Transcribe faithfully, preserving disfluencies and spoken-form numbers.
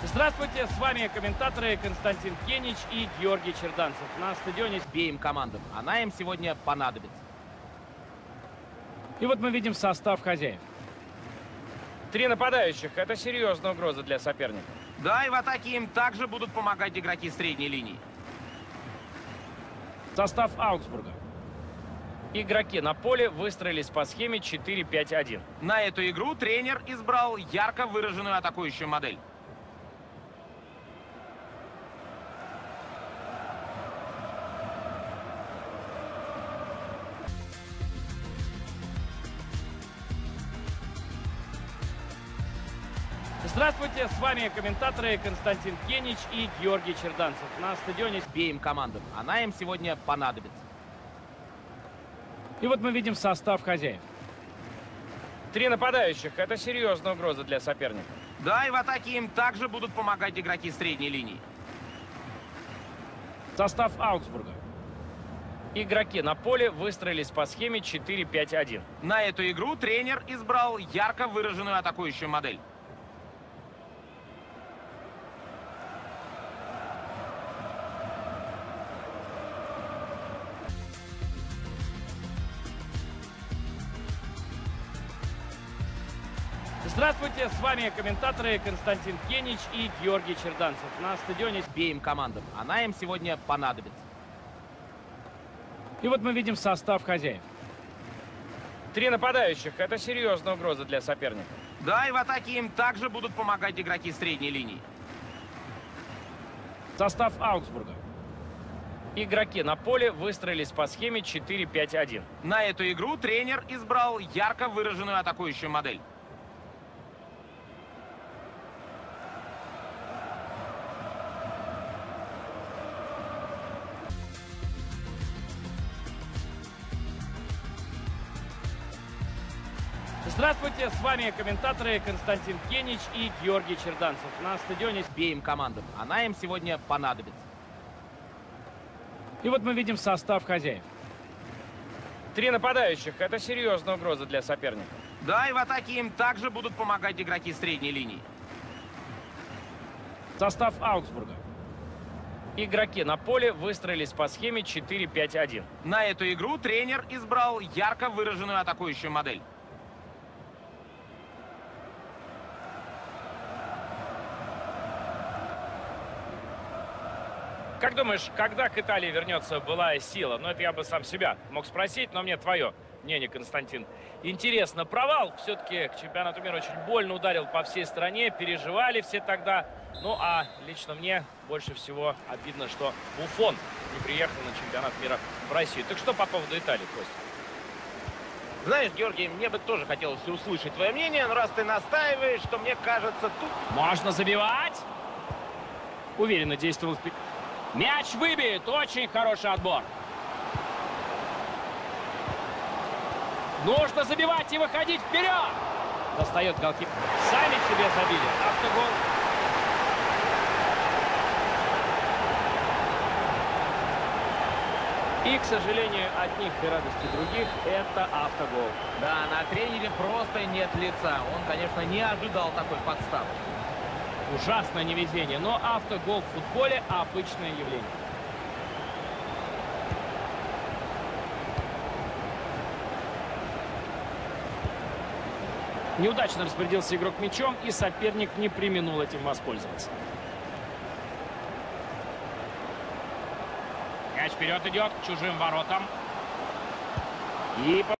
Здравствуйте, с вами комментаторы Константин Кенич и Георгий Черданцев. На стадионе Беем команду. Она им сегодня понадобится. И вот мы видим состав хозяев. Три нападающих – это серьезная угроза для соперника. Да, и в атаке им также будут помогать игроки средней линии. Состав Аугсбурга. Игроки на поле выстроились по схеме четыре пять один. На эту игру тренер избрал ярко выраженную атакующую модель. Здравствуйте, с вами комментаторы Константин Кенич и Георгий Черданцев. На стадионе Беем команду. Она им сегодня понадобится. И вот мы видим состав хозяев. Три нападающих – это серьезная угроза для соперника. Да, и в атаке им также будут помогать игроки средней линии. Состав Аугсбурга. Игроки на поле выстроились по схеме четыре пять один. На эту игру тренер избрал ярко выраженную атакующую модель. Здравствуйте, с вами комментаторы Константин Кенич и Георгий Черданцев. На стадионе Беем команду. Она им сегодня понадобится. И вот мы видим состав хозяев. Три нападающих – это серьезная угроза для соперника. Да, и в атаке им также будут помогать игроки средней линии. Состав Аугсбурга. Игроки на поле выстроились по схеме четыре пять один. На эту игру тренер избрал ярко выраженную атакующую модель. Здравствуйте, с вами комментаторы Константин Кенич и Георгий Черданцев. На стадионе Беем команду. Она им сегодня понадобится. И вот мы видим состав хозяев. Три нападающих – это серьезная угроза для соперника. Да, и в атаке им также будут помогать игроки средней линии. Состав Аугсбурга. Игроки на поле выстроились по схеме четыре пять один. На эту игру тренер избрал ярко выраженную атакующую модель. Как думаешь, когда к Италии вернется былая сила? Ну, это я бы сам себя мог спросить, но мне твое мнение, Константин. Интересно, провал все-таки к чемпионату мира очень больно ударил по всей стране, переживали все тогда. Ну, а лично мне больше всего обидно, что Буфон не приехал на чемпионат мира в Россию. Так что по поводу Италии, Костя? Знаешь, Георгий, мне бы тоже хотелось услышать твое мнение, но раз ты настаиваешь, что мне кажется, тут... Можно забивать! Уверенно действовал вперед. Мяч выбит. Очень хороший отбор. Нужно забивать и выходить вперед. Достает голкипер. Сами себе забили. Автогол. И, к сожалению, от них и радости других это автогол. Да, на тренере просто нет лица. Он, конечно, не ожидал такой подставы. Ужасное невезение, но автогол в футболе – обычное явление. Неудачно распорядился игрок мячом, и соперник не преминул этим воспользоваться. Мяч вперед идет к чужим воротам. И